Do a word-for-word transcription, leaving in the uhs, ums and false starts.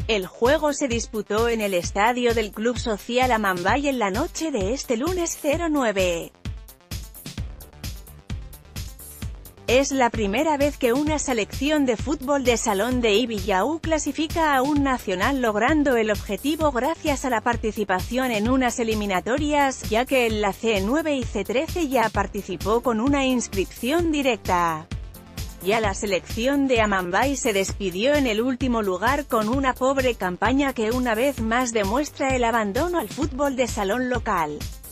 El juego se disputó en el estadio del Club Social Amambay en la noche de este lunes cero nueve. Es la primera vez que una selección de fútbol de salón de Ibillau clasifica a un nacional, logrando el objetivo gracias a la participación en unas eliminatorias, ya que en la C nueve y C trece ya participó con una inscripción directa. Ya la selección de Amambay se despidió en el último lugar con una pobre campaña que una vez más demuestra el abandono al fútbol de salón local.